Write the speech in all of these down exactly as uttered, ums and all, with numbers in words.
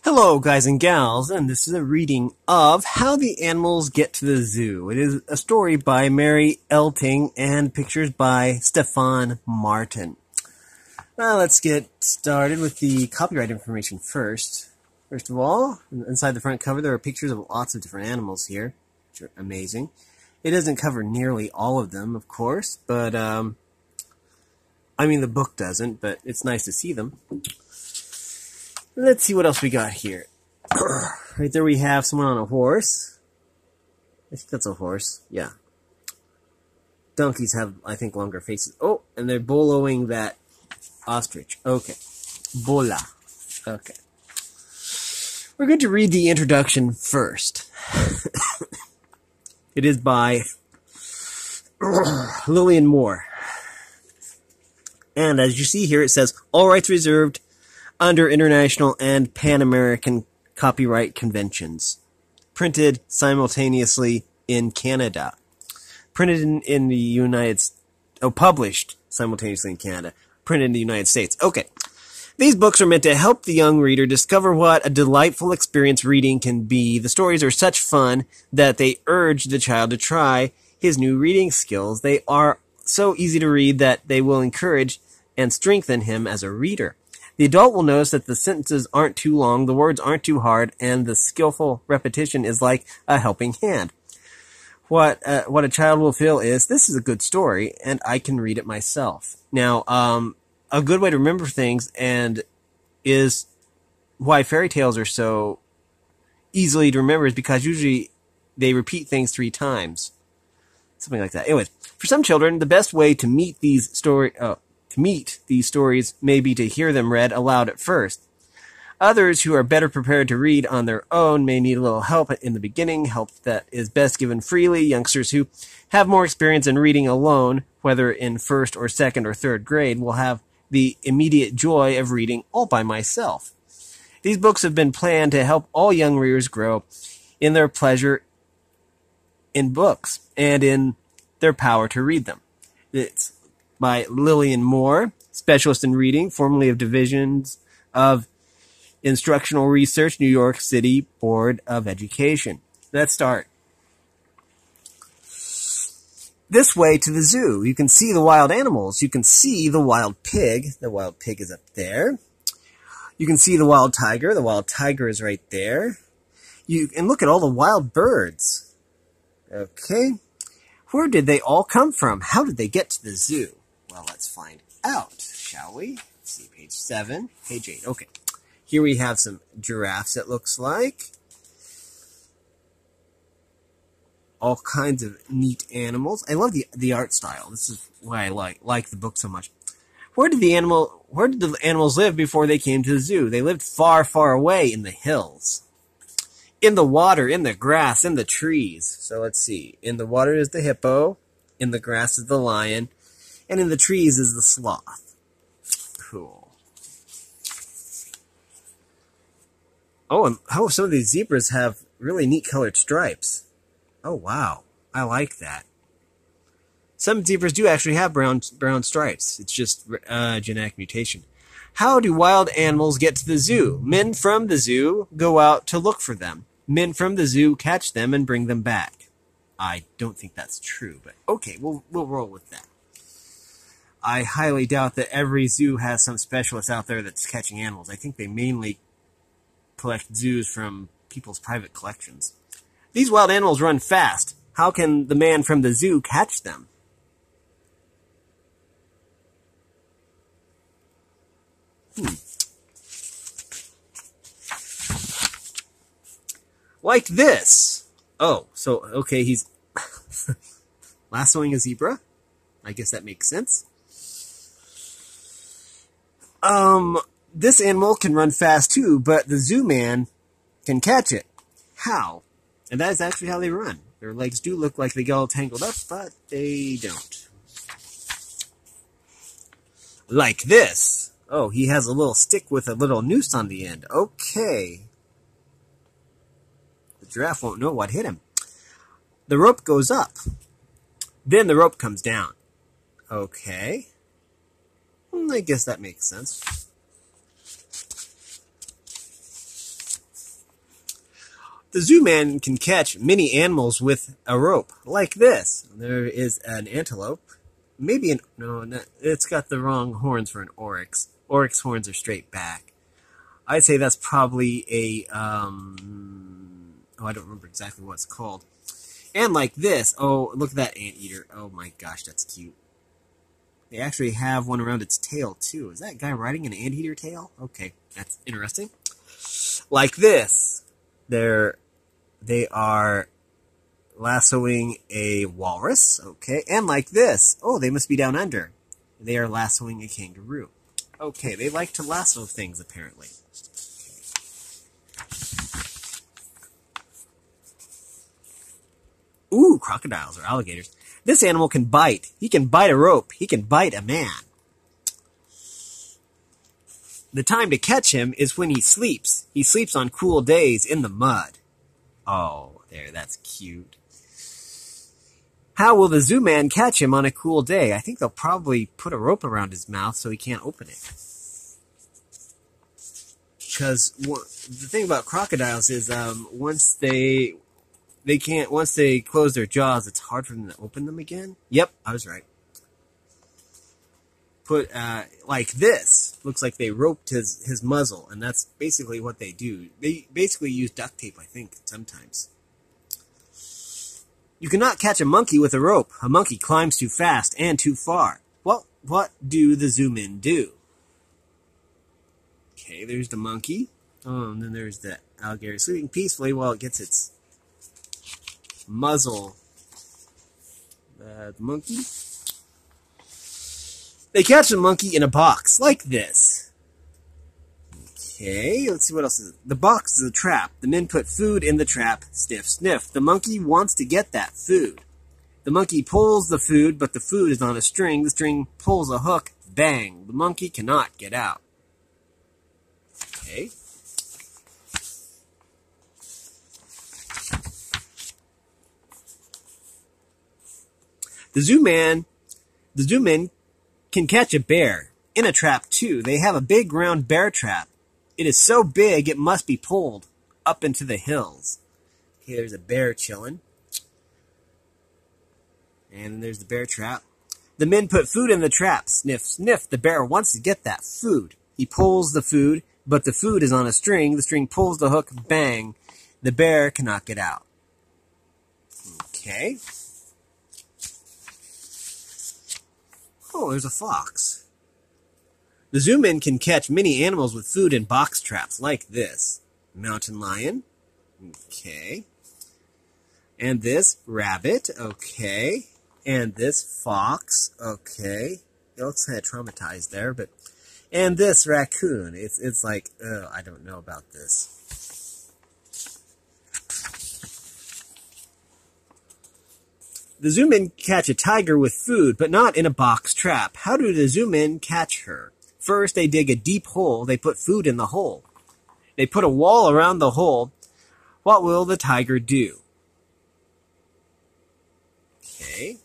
Hello, guys and gals, and this is a reading of How the Animals Get to the Zoo. It is a story by Mary Elting and pictures by Stefan Martin. Now, let's get started with the copyright information first. First of all, inside the front cover, there are pictures of lots of different animals here, which are amazing. It doesn't cover nearly all of them, of course, but, um, I mean, the book doesn't, but it's nice to see them. Let's see what else we got here. Right there we have someone on a horse. I think that's a horse. Yeah. Donkeys have, I think, longer faces. Oh, and they're boloing that ostrich. Okay. Bola. Okay. We're going to read the introduction first. It is by Lillian Moore. And as you see here, it says, all rights reserved under international and Pan-American copyright conventions. Printed simultaneously in Canada. Printed in, in the United States. Oh, published simultaneously in Canada. Printed in the United States. Okay. These books are meant to help the young reader discover what a delightful experience reading can be. The stories are such fun that they urge the child to try his new reading skills. They are so easy to read that they will encourage and strengthen him as a reader. The adult will notice that the sentences aren't too long, the words aren't too hard, and the skillful repetition is like a helping hand. What uh, what a child will feel is, this is a good story, and I can read it myself. Now, um, a good way to remember things and is why fairy tales are so easily to remember is because usually they repeat things three times. Something like that. Anyways, for some children, the best way to meet these story... Oh, To meet these stories may be to hear them read aloud at first. Others who are better prepared to read on their own may need a little help in the beginning, help that is best given freely. Youngsters who have more experience in reading alone, whether in first or second or third grade, will have the immediate joy of reading all by myself. These books have been planned to help all young readers grow in their pleasure in books and in their power to read them. It's by Lillian Moore, specialist in reading, formerly of Divisions of Instructional Research, New York City Board of Education. Let's start. This way to the zoo. You can see the wild animals. You can see the wild pig. The wild pig is up there. You can see the wild tiger. The wild tiger is right there. You and look at all the wild birds. Okay. Where did they all come from? How did they get to the zoo? Well, let's find out, shall we? Let's see, page seven, page eight. Okay, here we have some giraffes, it looks like. All kinds of neat animals. I love the the art style. This is why I like like the book so much. Where did the animal? Where did the animals live before they came to the zoo? They lived far, far away in the hills, in the water, in the grass, in the trees. So let's see. In the water is the hippo. In the grass is the lion. And in the trees is the sloth. Cool. Oh, and oh, some of these zebras have really neat colored stripes. Oh, wow. I like that. Some zebras do actually have brown brown stripes. It's just uh, genetic mutation. How do wild animals get to the zoo? Men from the zoo go out to look for them. Men from the zoo catch them and bring them back. I don't think that's true, but okay, we'll we'll roll with that. I highly doubt that every zoo has some specialist out there that's catching animals. I think they mainly collect zoos from people's private collections. These wild animals run fast. How can the man from the zoo catch them? Hmm. Like this. Oh, so, okay, he's lassoing a zebra? I guess that makes sense. Um, this animal can run fast too, but the zoo man can catch it. How? And that is actually how they run. Their legs do look like they get all tangled up, but they don't. Like this. Oh, he has a little stick with a little noose on the end. Okay. The giraffe won't know what hit him. The rope goes up. Then the rope comes down. Okay. I guess that makes sense. The zoo man can catch many animals with a rope, like this. There is an antelope. Maybe an... No, no, it's got the wrong horns for an oryx. Oryx horns are straight back. I'd say that's probably a... Um, oh, I don't remember exactly what it's called. And like this. Oh, look at that anteater. Oh my gosh, that's cute. They actually have one around its tail, too. Is that guy riding an anteater tail? Okay, that's interesting. Like this. They're... They are lassoing a walrus, okay, and like this. Oh, they must be down under. They are lassoing a kangaroo. Okay, they like to lasso things, apparently. Okay. Ooh, crocodiles or alligators. This animal can bite. He can bite a rope. He can bite a man. The time to catch him is when he sleeps. He sleeps on cool days in the mud. Oh, there, that's cute. How will the zoo man catch him on a cool day? I think they'll probably put a rope around his mouth so he can't open it. Because the thing about crocodiles is, um, once they they can't, once they close their jaws, it's hard for them to open them again. Yep, I was right. Put uh, like this. Looks like they roped his his muzzle, and that's basically what they do. They basically use duct tape, I think, sometimes. You cannot catch a monkey with a rope. A monkey climbs too fast and too far. Well, what do the zoo men do? Okay, there's the monkey. Oh, and then there's the alligator sleeping peacefully while it gets its muzzle. Uh, the monkey. They catch the monkey in a box, like this. Okay, let's see what else is. The box is a trap. The men put food in the trap. Sniff, sniff. The monkey wants to get that food. The monkey pulls the food, but the food is on a string. The string pulls a hook. Bang. The monkey cannot get out. Okay. The zoo man, the zoo men can catch a bear in a trap too. They have a big round bear trap. It is so big it must be pulled up into the hills. Okay, there's a bear chilling. And there's the bear trap. The men put food in the trap. Sniff, sniff. The bear wants to get that food. He pulls the food, but the food is on a string. The string pulls the hook. Bang. The bear cannot get out. Okay. Oh, there's a fox. The zoo men can catch many animals with food in box traps, like this. Mountain lion. Okay. And this rabbit. Okay. And this fox. Okay. It looks kind of traumatized there, but... And this raccoon. It's, it's like, oh, I don't know about this. The zoo men catch a tiger with food, but not in a box trap. How do the zoo men catch her? First, they dig a deep hole. They put food in the hole. They put a wall around the hole. What will the tiger do? Okay.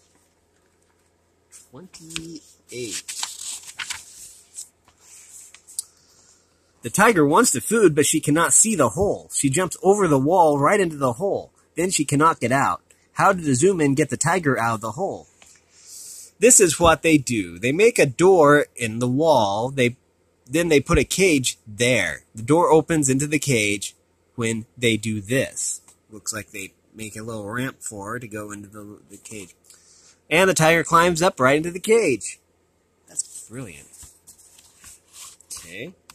twenty-eight. The tiger wants the food, but she cannot see the hole. She jumps over the wall right into the hole. Then she cannot get out. How did the zoo men get the tiger out of the hole? This is what they do. They make a door in the wall. They then they put a cage there. The door opens into the cage when they do this. Looks like they make a little ramp for her to go into the, the cage. And the tiger climbs up right into the cage. That's brilliant. Okay.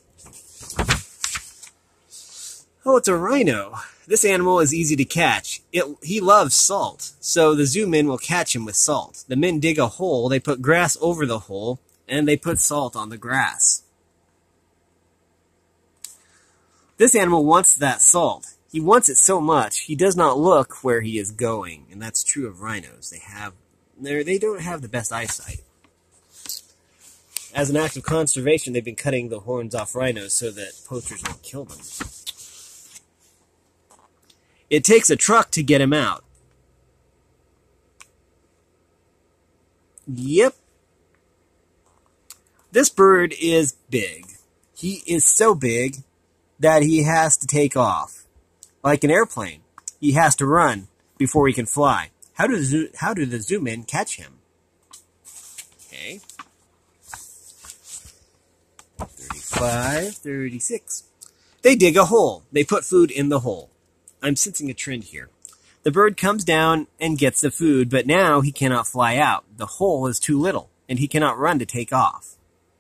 Oh, it's a rhino. This animal is easy to catch. It, he loves salt, so the zoo men will catch him with salt. The men dig a hole, they put grass over the hole, and they put salt on the grass. This animal wants that salt. He wants it so much, he does not look where he is going, and that's true of rhinos. They have, they don't have the best eyesight. As an act of conservation, they've been cutting the horns off rhinos so that poachers won't kill them. It takes a truck to get him out. Yep. This bird is big. He is so big that he has to take off. like an airplane. He has to run before he can fly. How do the zoo, how do the Zoomen catch him? Okay. thirty-five, thirty-six. They dig a hole. They put food in the hole. I'm sensing a trend here. The bird comes down and gets the food, but now he cannot fly out. The hole is too little, and he cannot run to take off.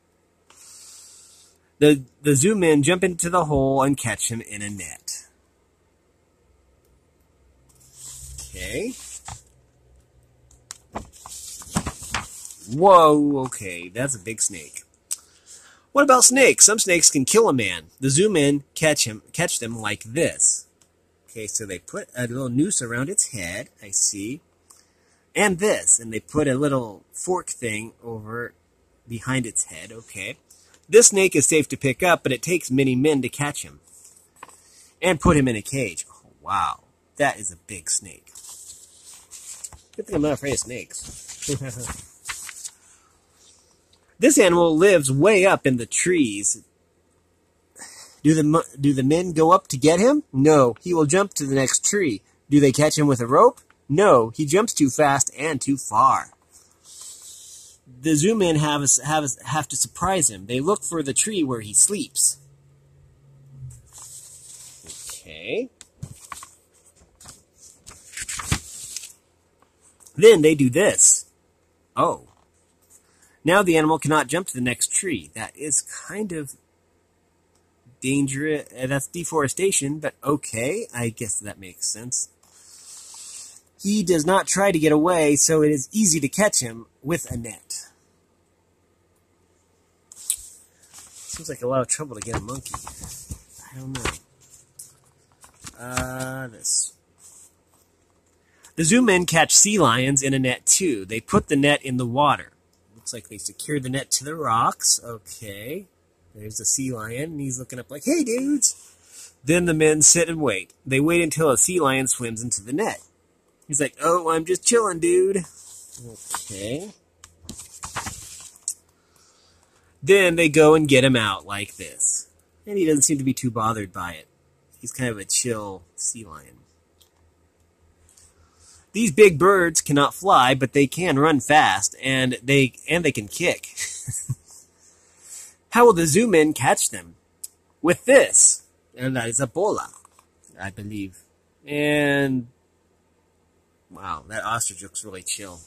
The, the Zoomen jump into the hole and catch him in a net. Okay. Whoa, okay, that's a big snake. What about snakes? Some snakes can kill a man. The Zoomen catch him, catch them like this. Okay, so they put a little noose around its head, I see. And this, and they put a little fork thing over behind its head, okay. This snake is safe to pick up, but it takes many men to catch him. And put him in a cage. Oh, wow, that is a big snake. Good thing I'm not afraid of snakes. This animal lives way up in the trees. Do the, do the men go up to get him? No, he will jump to the next tree. Do they catch him with a rope? No, he jumps too fast and too far. The Zoomen have, a, have, a, have to surprise him. They look for the tree where he sleeps. Okay. Then they do this. Oh. Now the animal cannot jump to the next tree. That is kind of dangerous. That's deforestation, but okay. I guess that makes sense. He does not try to get away, so it is easy to catch him with a net. Seems like a lot of trouble to get a monkey. I don't know. Uh, this. The Zoomen catch sea lions in a net too. They put the net in the water. Looks like they secure the net to the rocks. Okay. There's a sea lion, and he's looking up like, hey, dudes! Then the men sit and wait. They wait until a sea lion swims into the net. He's like, oh, I'm just chilling, dude. Okay. Then they go and get him out like this. And he doesn't seem to be too bothered by it. He's kind of a chill sea lion. These big birds cannot fly, but they can run fast, and they and they can kick. How will the Zoomen catch them? With this. And that is a bola, I believe. And wow, that ostrich looks really chill.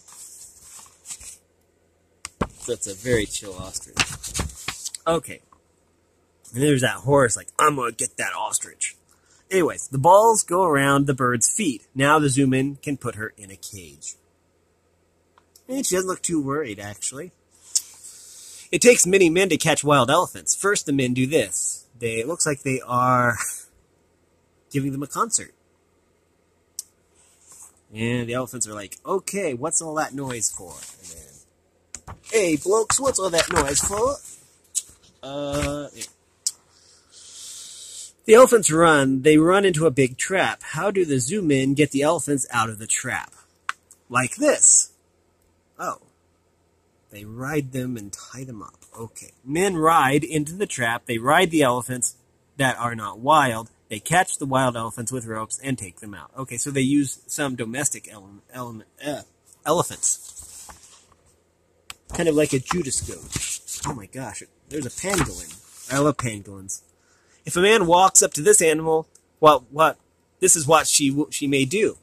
That's a very chill ostrich. Okay. And there's that horse like, I'm gonna get that ostrich. Anyways, the balls go around the bird's feet. Now the Zoomen can put her in a cage. And she doesn't look too worried, actually. It takes many men to catch wild elephants. First, the men do this. They, it looks like they are giving them a concert. And the elephants are like, okay, what's all that noise for? And then, hey, blokes, what's all that noise for? Uh, yeah. The elephants run. They run into a big trap. How do the Zoomen get the elephants out of the trap? Like this. Oh. They ride them and tie them up. Okay. Men ride into the trap. They ride the elephants that are not wild. They catch the wild elephants with ropes and take them out. Okay, so they use some domestic ele ele uh, elephants. Kind of like a Judas goat. Oh my gosh, there's a pangolin. I love pangolins. If a man walks up to this animal, well, what? This is what she she may do.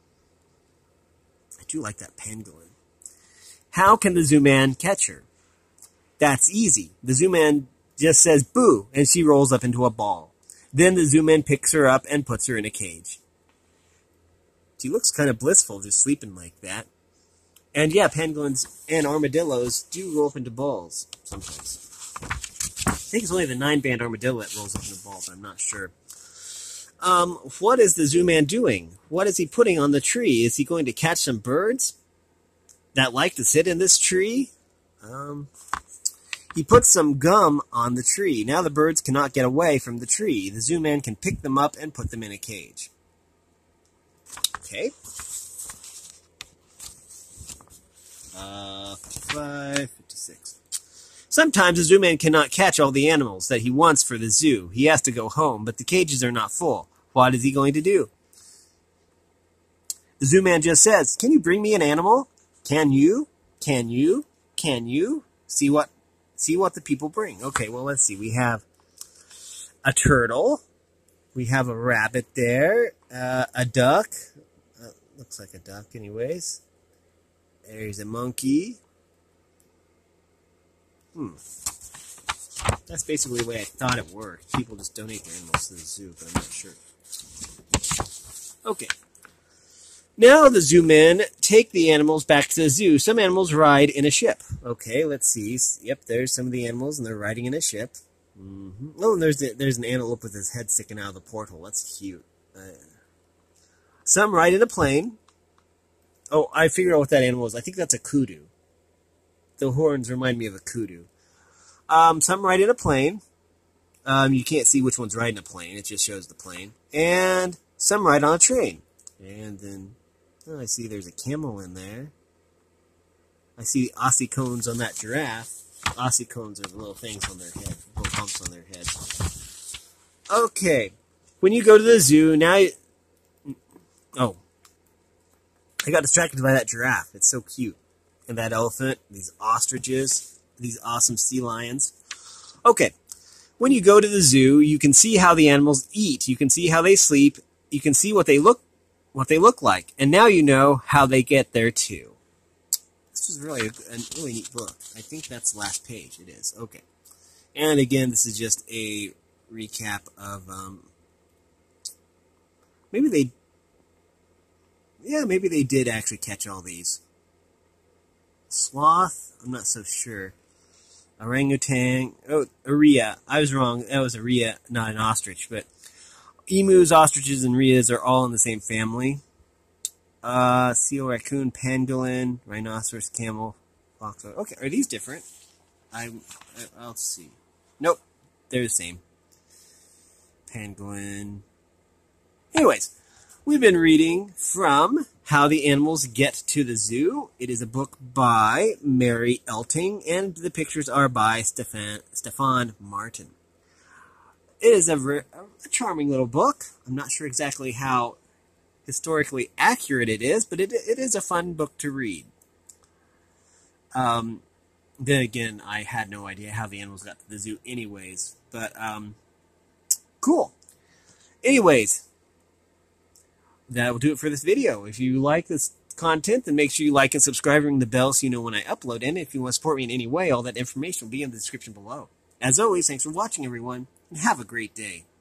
I do like that pangolin. How can the Zoomen catch her? That's easy. The Zoomen just says boo, and she rolls up into a ball. Then the Zoomen picks her up and puts her in a cage. She looks kind of blissful just sleeping like that. And yeah, pangolins and armadillos do roll up into balls sometimes. I think it's only the nine-band armadillo that rolls up into a ball, but I'm not sure. Um, what is the Zoomen doing? What is he putting on the tree? Is he going to catch some birds that like to sit in this tree? Um... He puts some gum on the tree. Now the birds cannot get away from the tree. The Zoomen can pick them up and put them in a cage. Okay. Uh, fifty-five, fifty-six. Sometimes the Zoomen cannot catch all the animals that he wants for the zoo. He has to go home, but the cages are not full. What is he going to do? The zoo man just says, "Can you bring me an animal? Can you? Can you? Can you? See what, see what the people bring." Okay, well, let's see. We have a turtle. We have a rabbit there. Uh, a duck. Uh, looks like a duck anyways. There's a monkey. Hmm. That's basically the way I thought it worked. People just donate their animals to the zoo, but I'm not sure. Okay. Now the zoo men take the animals back to the zoo. Some animals ride in a ship. Okay, let's see. Yep, there's some of the animals, and they're riding in a ship. Mm-hmm. Oh, and there's, the, there's an antelope with his head sticking out of the portal. That's cute. Uh, some ride in a plane. Oh, I figured out what that animal is. I think that's a kudu. The horns remind me of a kudu. Um, some ride in a plane. Um, you can't see which one's riding a plane. It just shows the plane. And some ride on a train. And then, oh, I see there's a camel in there. I see ossicones on that giraffe. Ossicones are the little things on their head. Little bumps on their head. Okay. When you go to the zoo, now you... Oh. I got distracted by that giraffe. It's so cute. And that elephant, these ostriches, these awesome sea lions. Okay. When you go to the zoo, you can see how the animals eat. You can see how they sleep. You can see what they look what they look like. And now you know how they get there too. This was really a, a really neat book. I think that's the last page. It is. Okay. And again, this is just a recap of um maybe they Yeah, maybe they did actually catch all these. Sloth? I'm not so sure. Orangutan. Oh, a rhea. I was wrong. That was a rhea, not an ostrich. But emus, ostriches, and rheas are all in the same family. Uh, seal, raccoon, pangolin, rhinoceros, camel, fox. Okay, are these different? I, I'll see. Nope, they're the same. Pangolin. Anyways. We've been reading from How the Animals Get to the Zoo. It is a book by Mary Elting, and the pictures are by Stefan, Stefan Martin. It is a, a charming little book. I'm not sure exactly how historically accurate it is, but it, it is a fun book to read. Um, then again, I had no idea how the animals got to the zoo anyways, but um, cool. Anyways, that will do it for this video. If you like this content, then make sure you like and subscribe and ring the bell so you know when I upload. And if you want to support me in any way, all that information will be in the description below. As always, thanks for watching, everyone, and have a great day.